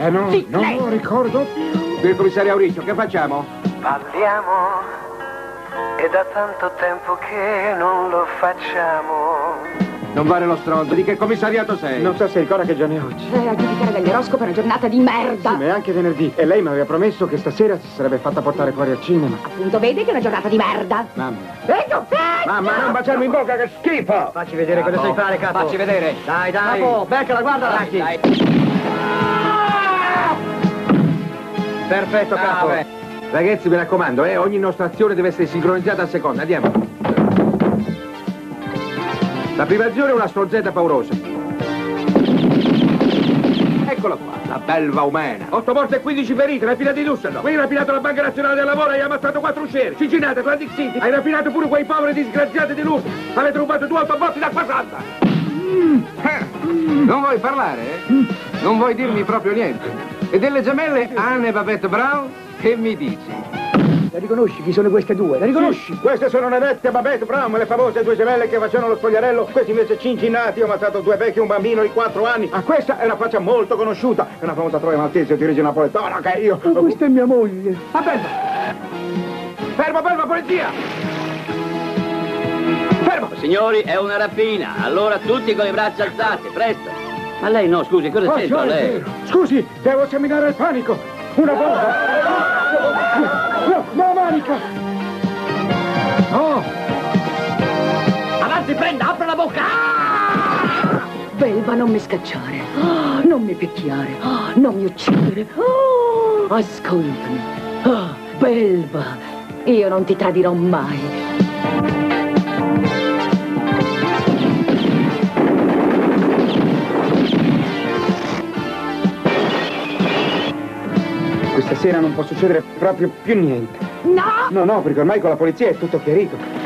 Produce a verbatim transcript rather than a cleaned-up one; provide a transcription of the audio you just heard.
Eh no, Sì, non lei. lo ricordo più. Il commissario Auricio, che facciamo? Parliamo, è da tanto tempo che non lo facciamo. Non vale lo stronzo, di che commissariato sei? Non so se ricorda che giorno è oggi. Eh, a giudicare dall'oroscopo è una giornata di merda. Sì, ma è anche venerdì. E lei mi aveva promesso che stasera si sarebbe fatta portare fuori al cinema. Appunto, vedi che è una giornata di merda. Mamma. Ecco, Mamma, non baciarmi in bocca, che schifo! Facci vedere cosa sai fare, capo. Facci vedere. Dai, dai. Capo, beccala, guardala. Dai, dai. Perfetto, capo. Ah, ragazzi, mi raccomando, eh, ogni nostra azione deve essere sincronizzata a seconda. Andiamo. La prima azione è una strozzetta paurosa. Eccola qua, la belva umana. Otto morti e quindici feriti, rapina di Düsseldorf. Qui hai rapinato la Banca Nazionale del Lavoro e hai ammazzato quattro uscieri. Cincinnati, Atlantic City. Hai rapinato pure quei poveri disgraziati di Lourdes. Avete rubato due autobotti d'acqua santa. Non vuoi parlare, eh? Non vuoi dirmi proprio niente. E delle gemelle Anne e Babette Brown, che mi dici? La riconosci chi sono queste due? La riconosci? Sì, queste sono Nevette e Babette Brown, le famose due gemelle che facevano lo spogliarello. Questi invece cincinnati, ho ammazzato due vecchi e un bambino di quattro anni. Ah, questa è una faccia molto conosciuta. È una famosa troia maltese di origine napoletana che io... Oh, questa è mia moglie. Ah, belva! Fermo, fermo, polizia! Fermo! Signori, è una rapina. Allora tutti con le braccia alzate, presto. Ma lei no, scusi, cosa Oh, c'entra lei? Scusi, devo seminare il panico. Una bomba! No, no, manica! No! Avanti, prenda, apra la bocca! Belva, non mi scacciare. Oh, non mi picchiare. Oh, non mi uccidere. Oh, ascoltami. Oh, Belva, io non ti tradirò mai. Questa sera non può succedere proprio più niente. No! No, no, perché ormai con la polizia è tutto chiarito.